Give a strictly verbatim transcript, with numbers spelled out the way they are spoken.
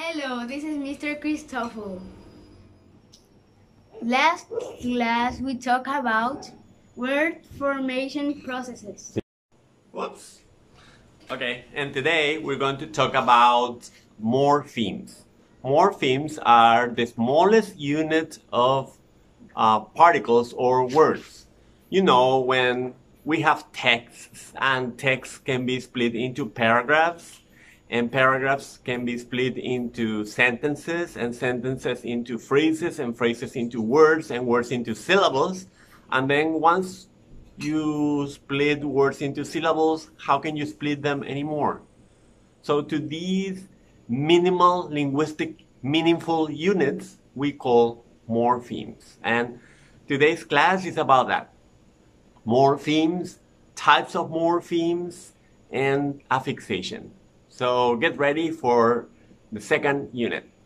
Hello, this is Mister Christoffel. Last class we talked about word formation processes. Whoops. Okay, and today we're going to talk about morphemes. Morphemes are the smallest unit of uh, particles or words. You know, when we have texts and text can be split into paragraphs, and paragraphs can be split into sentences, and sentences into phrases, and phrases into words, and words into syllables. And then once you split words into syllables, how can you split them anymore? So to these minimal linguistic meaningful units, we call morphemes. And today's class is about that. Morphemes, types of morphemes, and affixation. So get ready for the second unit.